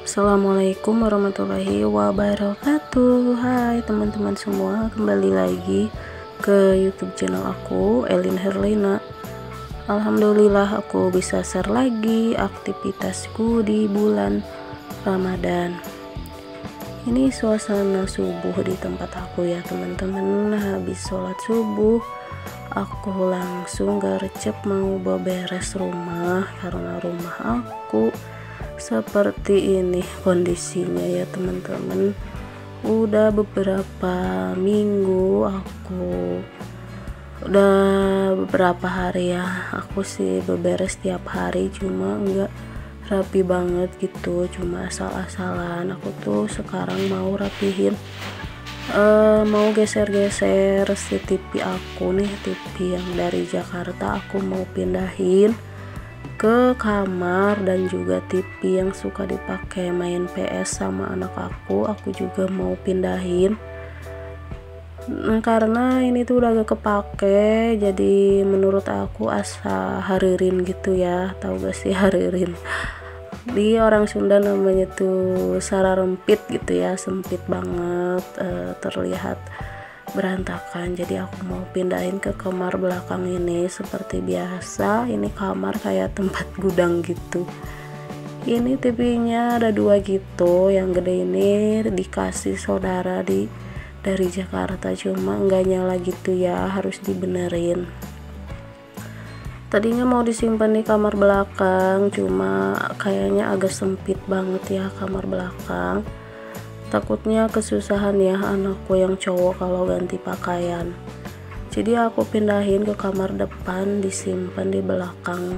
Assalamualaikum warahmatullahi wabarakatuh. Hai teman-teman semua, kembali lagi ke YouTube channel aku, Elin Herlina. Alhamdulillah aku bisa share lagi aktivitasku di bulan Ramadan. Ini suasana subuh di tempat aku ya teman-teman. Habis sholat subuh aku langsung gercep mau beberes rumah, karena rumah aku seperti ini kondisinya ya teman-teman. Udah beberapa minggu, udah beberapa hari ya aku sih beberes tiap hari, cuma enggak rapi banget gitu, cuma asal-asalan. Aku tuh sekarang mau rapihin, mau geser-geser si TV aku nih, TV yang dari Jakarta aku mau pindahin ke kamar, dan juga TV yang suka dipakai main PS sama anak aku juga mau pindahin. Karena ini tuh udah gak kepake, jadi menurut aku asa haririn gitu ya. Tahu gak sih haririn? Di orang Sunda namanya tuh sararempit gitu ya, sempit banget, terlihat berantakan. Jadi aku mau pindahin ke kamar belakang ini. Seperti biasa, ini kamar kayak tempat gudang gitu. Ini TV-nya ada dua gitu, yang gede ini dikasih saudara dari Jakarta, cuma nggak nyala gitu ya, harus dibenerin. Tadinya mau disimpan di kamar belakang, cuma kayaknya agak sempit banget ya kamar belakang. Takutnya kesusahan ya anakku yang cowok kalau ganti pakaian. Jadi aku pindahin ke kamar depan, disimpan di belakang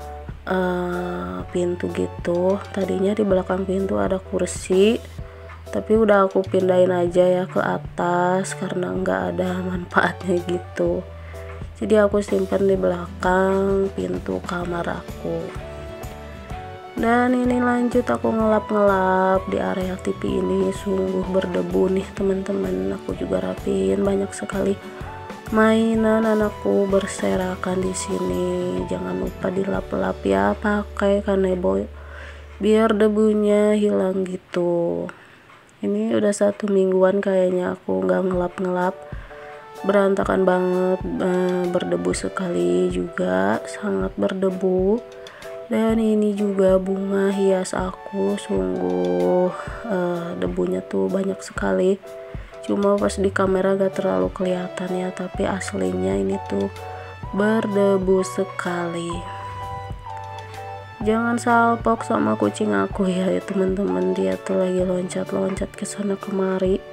pintu gitu. Tadinya di belakang pintu ada kursi, tapi udah aku pindahin aja ya ke atas karena nggak ada manfaatnya gitu. Jadi aku simpan di belakang pintu kamar aku. Dan ini lanjut aku ngelap-ngelap di area TV ini, sungguh berdebu nih teman-teman. Aku juga rapiin, banyak sekali mainan anakku berserakan di sini. Jangan lupa dilap-lap ya pakai kanebo biar debunya hilang gitu. Ini udah 1 mingguan kayaknya aku nggak ngelap-ngelap, berantakan banget, berdebu sekali juga, sangat berdebu. Dan ini juga bunga hias aku, sungguh debunya tuh banyak sekali. Cuma pas di kamera gak terlalu kelihatan ya, tapi aslinya ini tuh berdebu sekali. Jangan salpok sama kucing aku ya teman-teman, dia tuh lagi loncat-loncat ke sana kemari,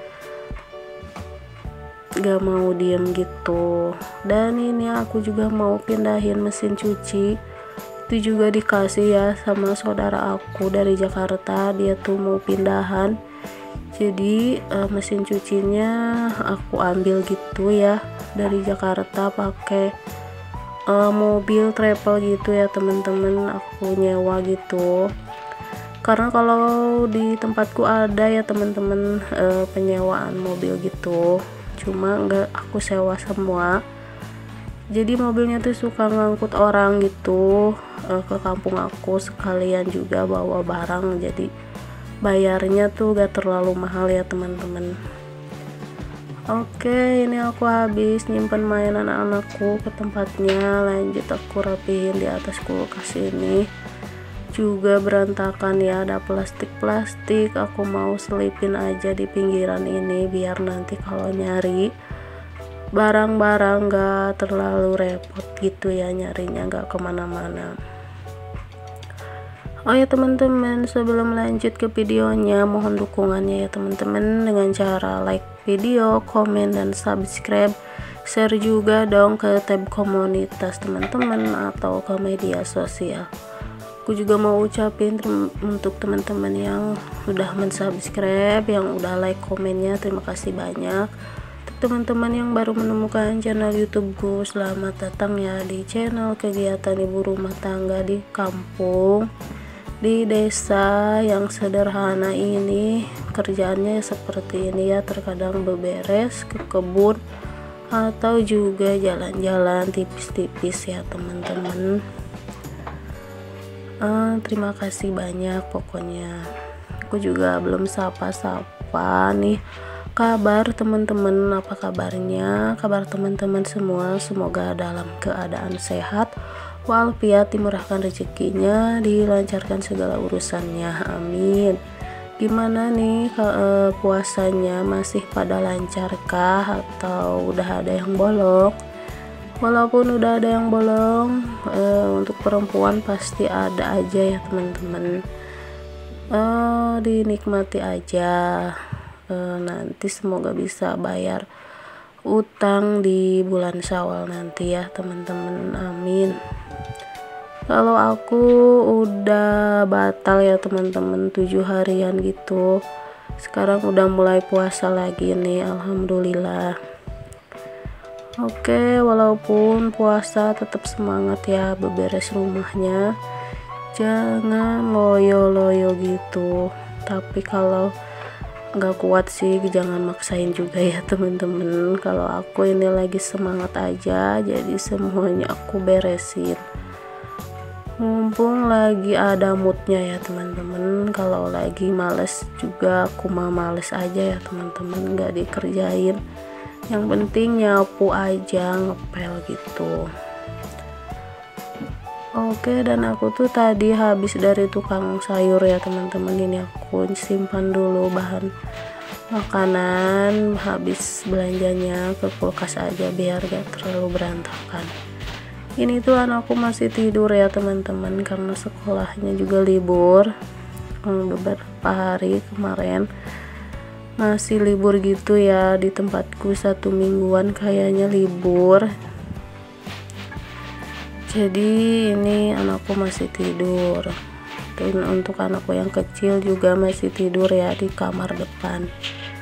gak mau diem gitu. Dan ini aku juga mau pindahin mesin cuci, itu juga dikasih ya sama saudara aku dari Jakarta. Dia tuh mau pindahan, jadi mesin cucinya aku ambil gitu ya dari Jakarta, pakai mobil travel gitu ya teman-teman, aku nyewa gitu. Karena kalau di tempatku ada ya teman-teman penyewaan mobil gitu, cuma nggak aku sewa semua. Jadi mobilnya tuh suka ngangkut orang gitu ke kampung aku, sekalian juga bawa barang, jadi bayarnya tuh gak terlalu mahal ya teman-teman. Oke, ini aku habis nyimpen mainan anakku ke tempatnya. Lanjut aku rapihin di atas kulkas ini, juga berantakan ya, ada plastik-plastik. Aku mau selipin aja di pinggiran ini biar nanti kalau nyari barang-barang gak terlalu repot gitu ya, nyarinya gak kemana-mana. Oh ya teman-teman, sebelum lanjut ke videonya, mohon dukungannya ya teman-teman dengan cara like video, komen, dan subscribe. Share juga dong ke tab komunitas teman-teman atau ke media sosial. Aku juga mau ucapin untuk teman-teman yang udah mensubscribe, yang udah like komennya, terima kasih banyak. Teman-teman yang baru menemukan channel YouTubeku, selamat datang ya di channel kegiatan ibu rumah tangga di kampung, di desa yang sederhana ini. Kerjaannya seperti ini ya, terkadang beberes ke kebun atau juga jalan-jalan tipis-tipis ya teman-teman. Terima kasih banyak pokoknya. aku juga belum sapa-sapa nih. Kabar teman-teman, apa kabarnya? Kabar teman-teman semua, semoga dalam keadaan sehat walafiat, dimurahkan rezekinya, dilancarkan segala urusannya, amin. Gimana nih puasanya, masih pada lancarkah atau udah ada yang bolong? Walaupun udah ada yang bolong, untuk perempuan pasti ada aja ya teman-teman. Dinikmati aja. Nanti semoga bisa bayar utang di bulan Syawal nanti ya teman-teman, amin. Kalau aku udah batal ya teman-teman 7 harian gitu, sekarang udah mulai puasa lagi nih, alhamdulillah. Oke, walaupun puasa tetap semangat ya, beberes rumahnya, jangan loyo-loyo gitu. Tapi kalau nggak kuat sih jangan maksain juga ya teman-teman. Kalau aku ini lagi semangat aja, jadi semuanya aku beresin mumpung lagi ada moodnya ya teman-teman. Kalau lagi males juga aku mah males aja ya teman-teman, nggak dikerjain, yang penting nyapu aja, ngepel gitu. Oke, dan aku tuh tadi habis dari tukang sayur ya teman-teman. Ini aku simpan dulu bahan makanan, habis belanjanya ke kulkas aja biar gak terlalu berantakan. Ini tuh anakku masih tidur ya teman-teman, karena sekolahnya juga libur. Beberapa hari kemarin masih libur gitu ya, di tempatku 1 mingguan kayaknya libur. Jadi ini anakku masih tidur. Dan untuk anakku yang kecil juga masih tidur ya di kamar depan.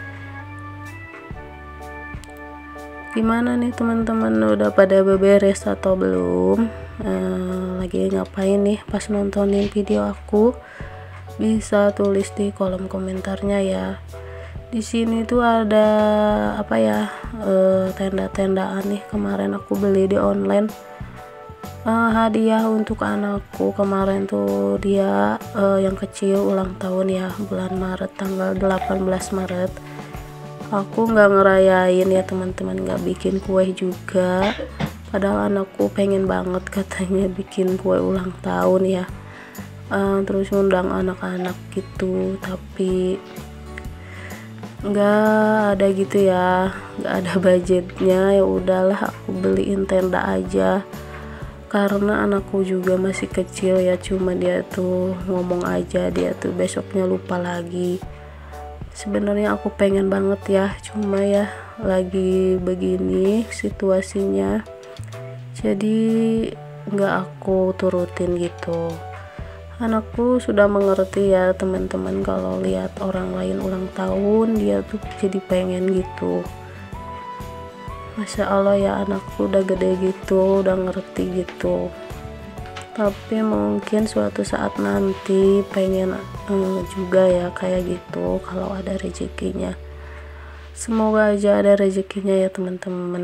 Gimana nih teman-teman, udah pada beberes atau belum? Lagi ngapain nih pas nontonin video aku? Bisa tulis di kolom komentarnya ya. Di sini tuh ada apa ya, tenda-tendaan nih, kemarin aku beli di online. Hadiah untuk anakku kemarin tuh, dia yang kecil ulang tahun ya, bulan Maret, tanggal 18 Maret. Aku nggak ngerayain ya teman-teman, nggak bikin kue juga, padahal anakku pengen banget katanya bikin kue ulang tahun ya. Terus ngundang anak-anak gitu, tapi nggak ada gitu ya, nggak ada budgetnya. Ya udahlah, aku beliin tenda aja, karena anakku juga masih kecil ya, cuma dia tuh ngomong aja, dia tuh besoknya lupa lagi. Sebenarnya aku pengen banget ya, cuma ya lagi begini situasinya, jadi nggak aku turutin gitu. Anakku sudah mengerti ya teman-teman, kalau lihat orang lain ulang tahun dia tuh jadi pengen gitu. Masya Allah ya, anakku udah gede gitu, udah ngerti gitu. Tapi mungkin suatu saat nanti pengen juga ya kayak gitu, kalau ada rezekinya. Semoga aja ada rezekinya ya teman-teman.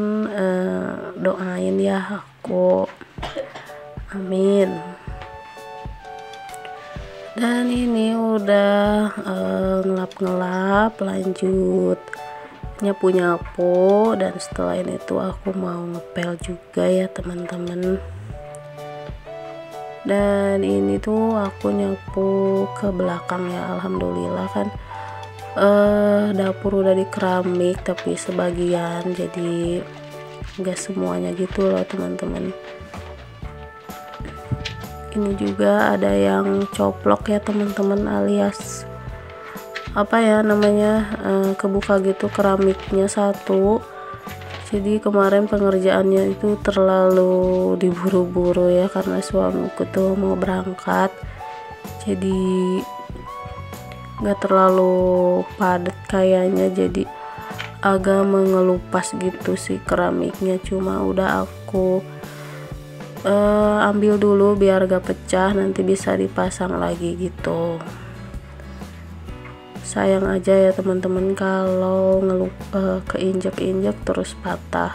Doain ya aku, amin. Dan ini udah ngelap-ngelap, lanjut nyapu-nyapu, dan setelah ini tuh aku mau ngepel juga ya teman-teman. Dan ini tuh aku nyapu ke belakang ya, alhamdulillah kan. Dapur udah di keramik tapi sebagian, jadi nggak semuanya gitu loh teman-teman. Ini juga ada yang coplok ya teman-teman, alias apa ya namanya, kebuka gitu keramiknya satu. Jadi kemarin pengerjaannya itu terlalu diburu-buru ya, karena suamiku tuh mau berangkat, jadi nggak terlalu padat kayaknya, jadi agak mengelupas gitu sih keramiknya. Cuma udah aku ambil dulu biar gak pecah, nanti bisa dipasang lagi gitu. Sayang aja ya teman-teman kalau keinjak-injak terus patah.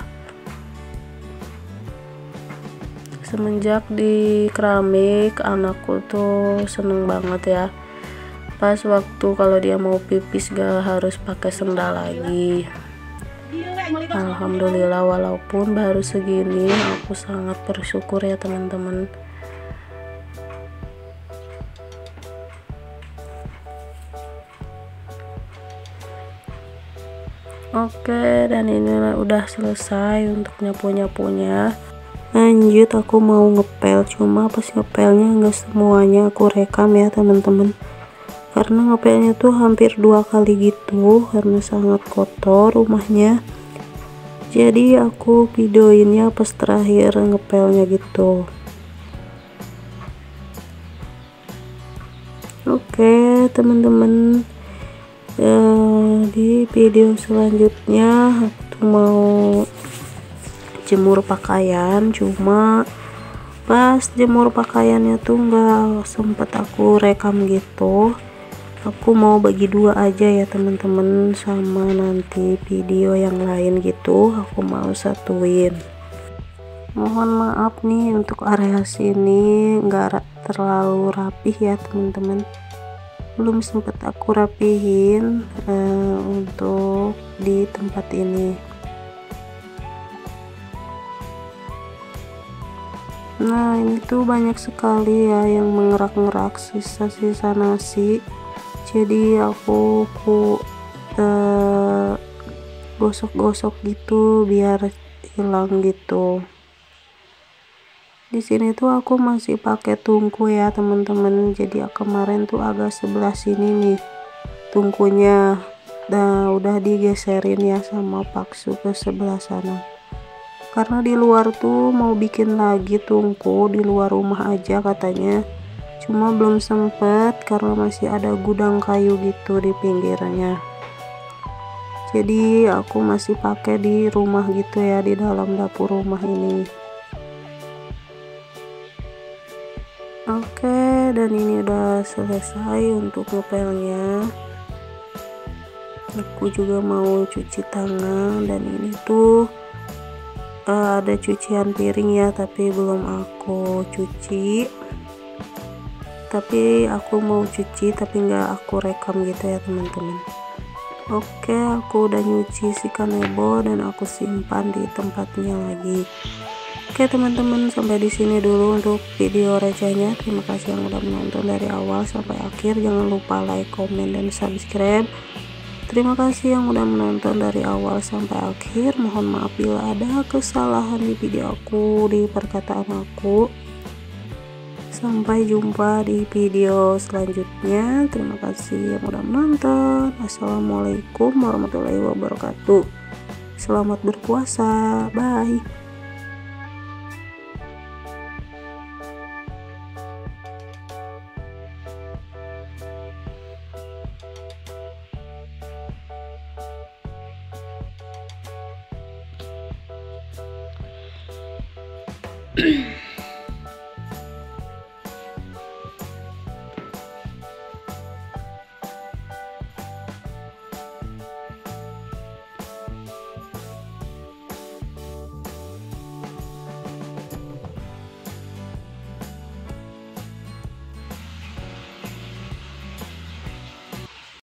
Semenjak di keramik, anakku tuh seneng banget ya, pas waktu kalau dia mau pipis gak harus pakai sendal lagi. Alhamdulillah, walaupun baru segini aku sangat bersyukur ya teman-teman. Oke, dan ini udah selesai untuk nyapu-nyapunya. Lanjut aku mau ngepel, cuma pas ngepelnya nggak semuanya aku rekam ya teman-teman, karena ngepelnya tuh hampir 2 kali gitu karena sangat kotor rumahnya. Jadi aku videoinnya pas terakhir ngepelnya gitu. Oke teman-teman, di video selanjutnya aku tuh mau jemur pakaian, cuma pas jemur pakaiannya tuh nggak sempet aku rekam gitu. Aku mau bagi 2 aja ya teman-teman, sama nanti video yang lain gitu aku mau satuin. Mohon maaf nih untuk area sini nggak terlalu rapih ya teman-teman, belum sempet aku rapihin untuk di tempat ini. Nah ini tuh banyak sekali ya yang mengerak-ngerak sisa-sisa nasi, jadi aku gosok-gosok gitu biar hilang gitu. Di sini tuh aku masih pakai tungku ya teman-teman, jadi kemarin tuh agak sebelah sini nih tungkunya, udah digeserin ya sama Paksu ke sebelah sana, karena di luar tuh mau bikin lagi tungku di luar rumah aja katanya, cuma belum sempet karena masih ada gudang kayu gitu di pinggirnya, jadi aku masih pakai di rumah gitu ya, di dalam dapur rumah ini. Oke, dan ini udah selesai untuk ngepelnya. Aku juga mau cuci tangan, dan ini tuh ada cucian piring ya, tapi belum aku cuci. Tapi aku mau cuci, tapi nggak aku rekam gitu ya teman-teman. Oke, aku udah nyuci si kanebo dan aku simpan di tempatnya lagi. Oke teman-teman, sampai di sini dulu untuk video recehnya. Terima kasih yang udah menonton dari awal sampai akhir. Jangan lupa like, komen, dan subscribe. Terima kasih yang udah menonton dari awal sampai akhir. Mohon maaf bila ada kesalahan di video aku, di perkataan aku. Sampai jumpa di video selanjutnya. Terima kasih yang udah menonton. Assalamualaikum warahmatullahi wabarakatuh. Selamat berpuasa. Bye.